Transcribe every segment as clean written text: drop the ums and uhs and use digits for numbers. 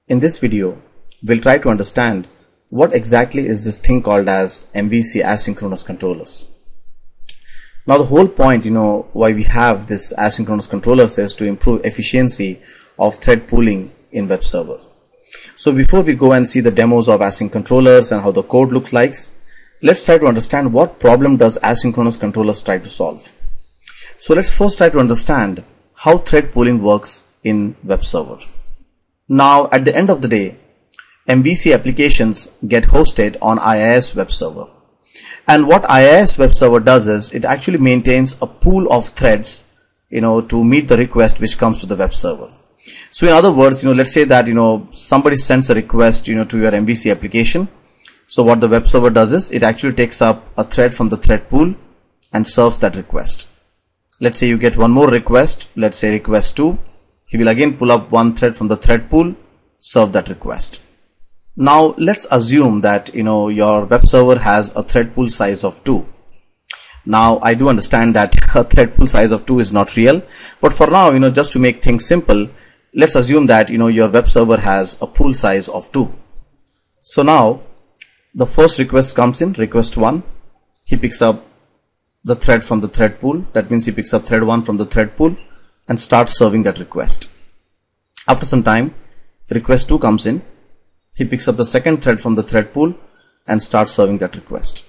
In this video, we'll try to understand what exactly is this thing called as MVC asynchronous controllers. Now the whole point, why we have this asynchronous controllers is to improve efficiency of thread pooling in web server. So before we go and see the demos of async controllers and how the code looks like, let's try to understand what problem does asynchronous controllers try to solve. So let's first try to understand how thread pooling works in web server. Now at the end of the day, MVC applications get hosted on IIS web server. And what IIS web server does is it actually maintains a pool of threads, to meet the request which comes to the web server. So in other words, let's say that, somebody sends a request, to your MVC application. So what the web server does is it actually takes up a thread from the thread pool and serves that request. Let's say you get one more request, let's say request 2. He will again pull up one thread from the thread pool, serve that request. Now let's assume that your web server has a thread pool size of 2. Now I do understand that a thread pool size of 2 is not real, but for now, just to make things simple, let's assume that your web server has a pool size of 2. So now the first request comes in, request 1. He picks up the thread from the thread pool. That means he picks up thread 1 from the thread pool and starts serving that request. After some time, request 2 comes in. He picks up the second thread from the thread pool and starts serving that request.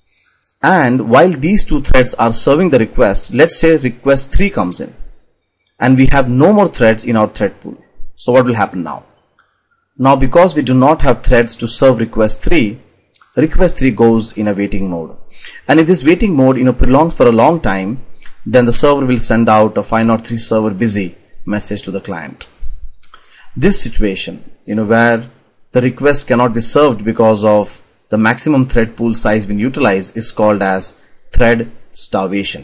And while these two threads are serving the request, let's say request 3 comes in and we have no more threads in our thread pool. So what will happen now? Now because we do not have threads to serve request 3, request 3 goes in a waiting mode. And if this waiting mode prolongs for a long time, then the server will send out a 503 server busy message to the client. This situation, where the request cannot be served because of the maximum thread pool size being utilized, is called as thread starvation.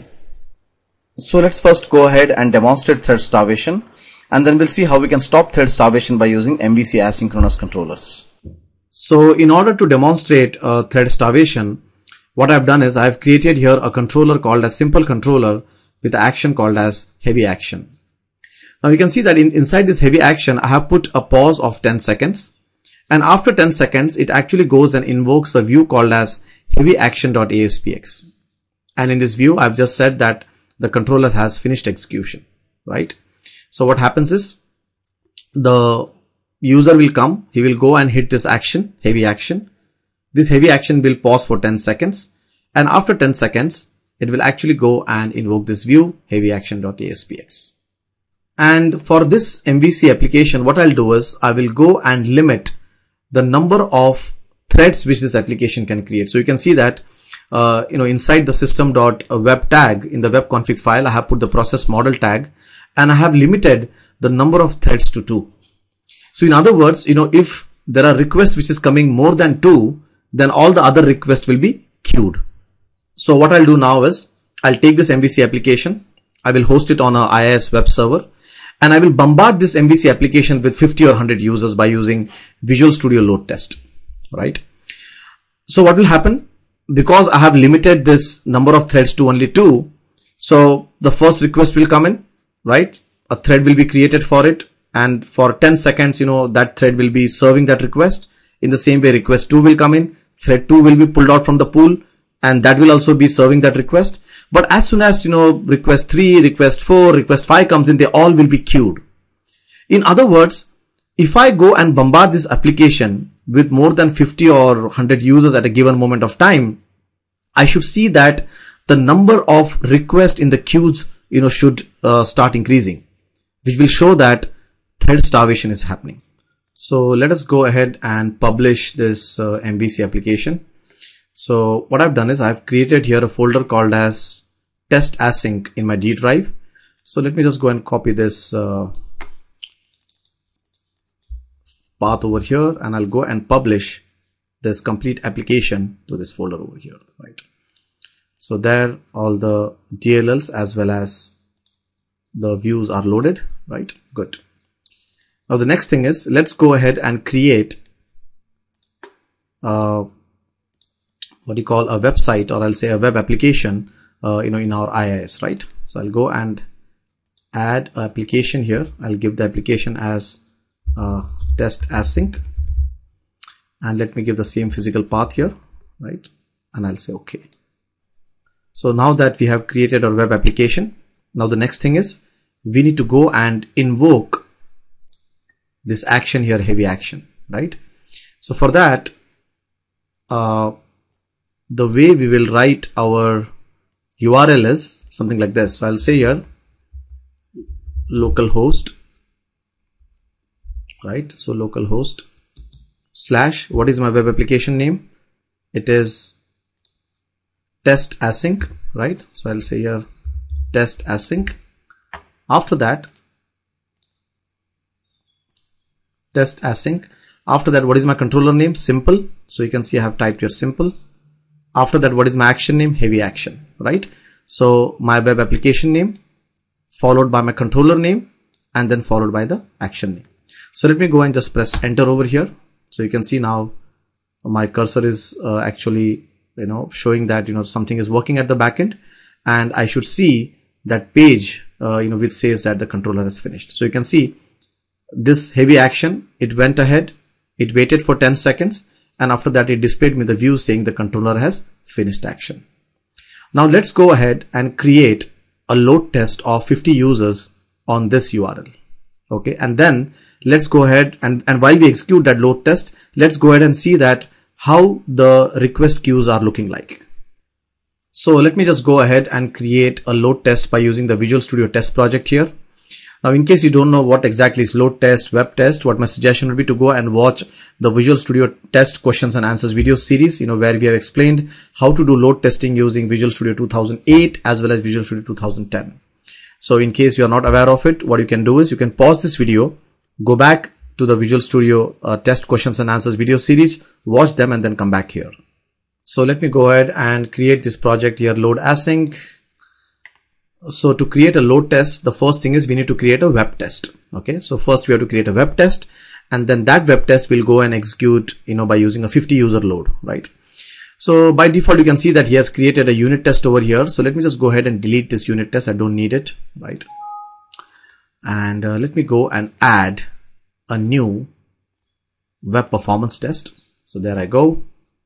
So let's first go ahead and demonstrate thread starvation, and then we'll see how we can stop thread starvation by using MVC asynchronous controllers. So in order to demonstrate thread starvation, what I've done is I've created here a controller called as simple controller with an action called as heavy action. Now you can see that inside this heavy action, I have put a pause of 10 seconds. And after 10 seconds, it actually goes and invokes a view called as heavyaction.aspx. And in this view, I've just said that the controller has finished execution, right? So what happens is the user will come, he will go and hit this action, heavy action. This heavy action will pause for 10 seconds. And after 10 seconds, it will actually go and invoke this view, heavyaction.aspx. And for this MVC application, what I'll do is I will go and limit the number of threads which this application can create. So you can see that inside the system.web tag in the web config file, I have put the process model tag and I have limited the number of threads to 2. So in other words, if there are requests which is coming more than 2, then all the other requests will be queued. So what I'll do now is I'll take this MVC application, I will host it on a IIS web server, and I will bombard this MVC application with 50 or 100 users by using Visual Studio load test, right? So what will happen? Because I have limited this number of threads to only 2, so the first request will come in, right? A thread will be created for it, and for 10 seconds, that thread will be serving that request. In the same way, request 2 will come in, thread 2 will be pulled out from the pool, and that will also be serving that request. But as soon as, request 3, request 4, request 5 comes in, they all will be queued. In other words, if I go and bombard this application with more than 50 or 100 users at a given moment of time, I should see that the number of requests in the queues, should start increasing, which will show that thread starvation is happening. So let us go ahead and publish this MVC application. So what I've done is I've created here a folder called as test async in my D drive. So let me just go and copy this path over here, and I'll go and publish this complete application to this folder over here, right? So there all the DLLs as well as the views are loaded, right? Good. Now the next thing is let's go ahead and create what you call a website, or I'll say a web application, in our IIS, right? So I'll go and add an application here. I'll give the application as test async, and let me give the same physical path here, right? And I'll say okay. So now that we have created our web application, now the next thing is we need to go and invoke this action here, heavy action, right? So for that, the way we will write our URL is something like this. So I'll say here localhost, right? So localhost / what is my web application name? It is test async, right? So I'll say here test async. After that, test async. After that, what is my controller name? Simple. So you can see I have typed here simple. After that, what is my action name? Heavy action, right? So my web application name followed by my controller name and then followed by the action name. So let me go and just press enter over here. So you can see now my cursor is actually, showing that, something is working at the backend, and I should see that page, which says that the controller is finished. So you can see this heavy action, it went ahead, it waited for 10 seconds, and after that it displayed me the view saying the controller has finished action. Now let's go ahead and create a load test of 50 users on this URL. Okay, and then let's go ahead and while we execute that load test, let's go ahead and see that how the request queues are looking like. So let me just go ahead and create a load test by using the Visual Studio test project here. Now, in case you don't know what exactly is load test, web test, what my suggestion would be to go and watch the Visual Studio test questions and answers video series, where we have explained how to do load testing using Visual Studio 2008 as well as Visual Studio 2010. So in case you are not aware of it, what you can do is you can pause this video, go back to the Visual Studio test questions and answers video series, watch them, and then come back here. So let me go ahead and create this project here, load async. So to create a load test, the first thing is we need to create a web test. Okay, so first we have to create a web test, and then that web test will go and execute, by using a 50 user load, right? So by default, you can see that he has created a unit test over here. So let me just go ahead and delete this unit test. I don't need it, right? And let me go and add a new web performance test. So there I go.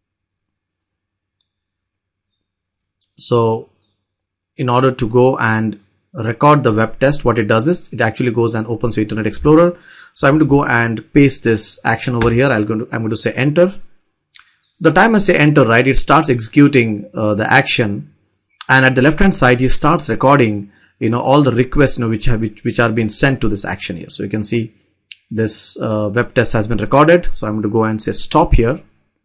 So in order to go and record the web test, what it does is it actually goes and opens your Internet Explorer. So I'm going to go and paste this action over here. I'm going to say enter. The time I say enter, right, it starts executing the action, and at the left hand side he starts recording all the requests which are being sent to this action here. So you can see this web test has been recorded. So I'm going to go and say stop here,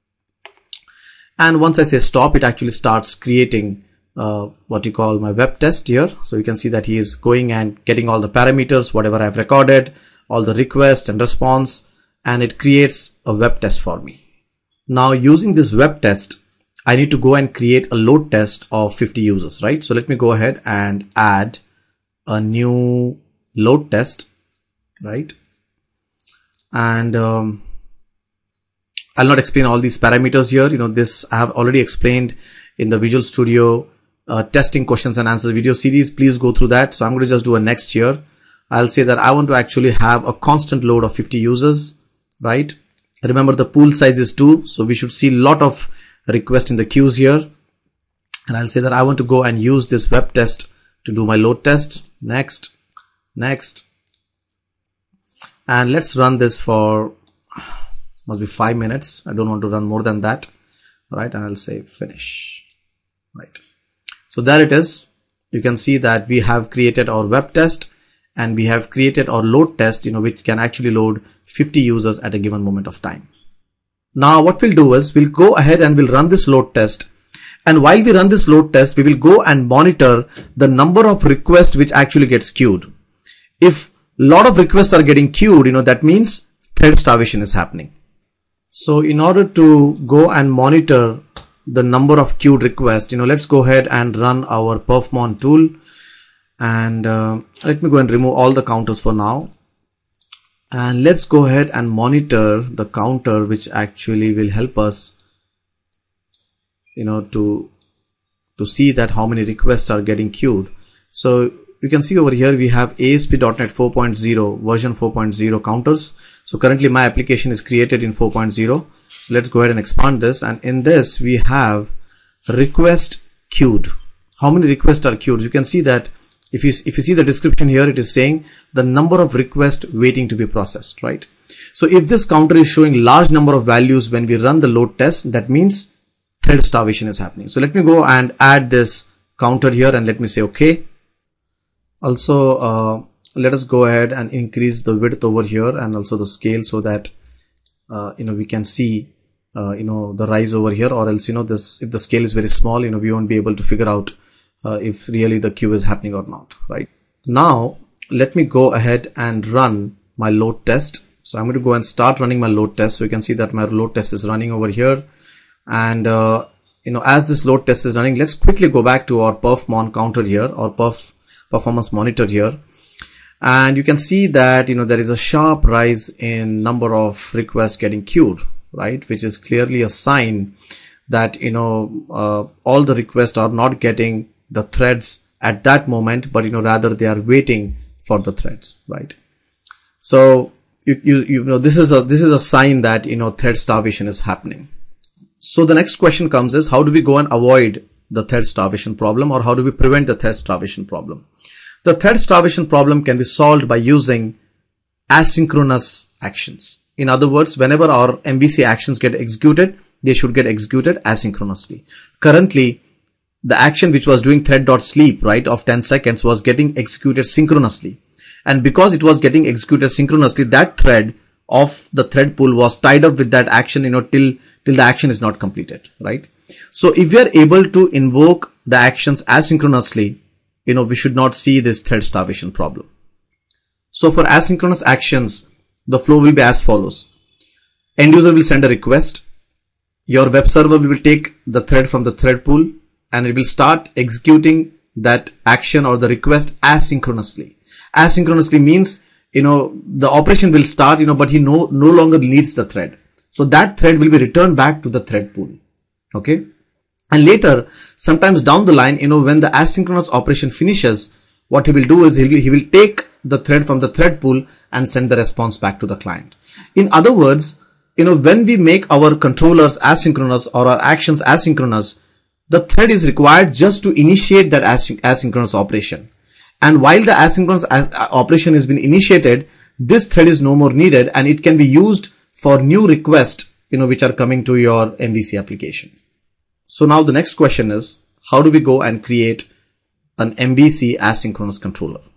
and once I say stop, it actually starts creating what you call my web test here. So you can see that he is going and getting all the parameters, whatever I've recorded, all the request and response, and it creates a web test for me. Now using this web test, I need to go and create a load test of 50 users, right? So let me go ahead and add a new load test, right? And I'll not explain all these parameters here. This I have already explained in the Visual Studio testing questions and answers video series. Please go through that. So I'm going to just do a next here. I'll say that I want to actually have a constant load of 50 users, right? Remember the pool size is 2. So we should see a lot of requests in the queues here. And I'll say that I want to go and use this web test to do my load test. Next, next. And let's run this for, must be 5 minutes. I don't want to run more than that, right? And I'll say finish, right? So there it is. You can see that we have created our web test, and we have created our load test, which can actually load 50 users at a given moment of time. Now what we'll do is we'll go ahead and we'll run this load test. And while we run this load test, we will go and monitor the number of requests which actually gets queued. If a lot of requests are getting queued, that means thread starvation is happening. So in order to go and monitor the number of queued requests, let's go ahead and run our perfmon tool. And let me go and remove all the counters for now, and let's go ahead and monitor the counter, which actually will help us to see that how many requests are getting queued. So you can see over here we have ASP.NET 4.0 version 4.0 counters. So currently my application is created in 4.0. So let's go ahead and expand this, and in this we have request queued. How many requests are queued? You can see that if you see the description here, it is saying the number of requests waiting to be processed, right? So if this counter is showing large number of values when we run the load test, that means thread starvation is happening. So let me go and add this counter here, and let me say okay. Also let us go ahead and increase the width over here and also the scale, so that we can see the rise over here, or else this, if the scale is very small, we won't be able to figure out if really the queue is happening or not, right? Now let me go ahead and run my load test. So I'm going to go and start running my load test. So you can see that my load test is running over here, and as this load test is running, let's quickly go back to our perfmon counter here, or performance monitor here, and you can see that there is a sharp rise in number of requests getting queued, right, which is clearly a sign that all the requests are not getting the threads at that moment, but rather they are waiting for the threads, right? So this is a sign that thread starvation is happening. So the next question comes is, how do we go and avoid the thread starvation problem, or how do we prevent the thread starvation problem? The thread starvation problem can be solved by using asynchronous actions. In other words, whenever our MVC actions get executed, they should get executed asynchronously. Currently, the action which was doing thread.sleep, right, of 10 seconds was getting executed synchronously. And because it was getting executed synchronously, that thread of the thread pool was tied up with that action, till the action is not completed, right? So if we are able to invoke the actions asynchronously, we should not see this thread starvation problem. So for asynchronous actions, the flow will be as follows. End user will send a request. Your web server will take the thread from the thread pool, and it will start executing that action or the request asynchronously. Asynchronously means, the operation will start, but he no longer needs the thread. So that thread will be returned back to the thread pool. Okay. And later, sometimes down the line, when the asynchronous operation finishes, what he will do is he will take the thread from the thread pool and send the response back to the client. In other words, when we make our controllers asynchronous or our actions asynchronous, the thread is required just to initiate that asynchronous operation. And while the asynchronous operation has been initiated, this thread is no more needed, and it can be used for new requests, which are coming to your MVC application. So now the next question is, how do we go and create an MVC asynchronous controller?